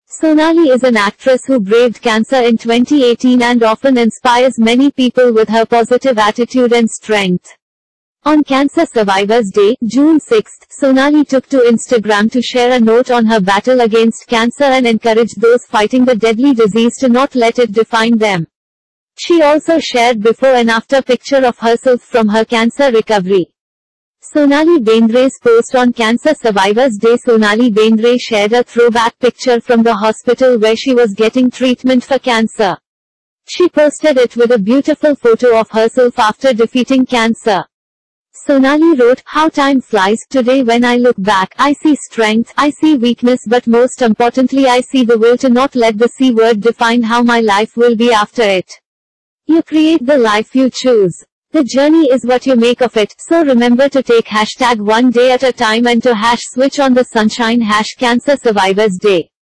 Sonali is an actress who braved cancer in 2018 and often inspires many people with her positive attitude and strength. On Cancer Survivors Day, June 6, Sonali took to Instagram to share a note on her battle against cancer and encourage those fighting the deadly disease to not let it define them. She also shared before and after picture of herself from her cancer recovery. Sonali Bendre's post on Cancer Survivors Day. Sonali Bendre shared a throwback picture from the hospital where she was getting treatment for cancer. She posted it with a beautiful photo of herself after defeating cancer. Sonali wrote, "How time flies. Today when I look back, I see strength, I see weakness, but most importantly I see the will to not let the C word define how my life will be after it. You create the life you choose. The journey is what you make of it, so remember to take #1 day at a time and to #switch on the sunshine #Cancer Survivors Day."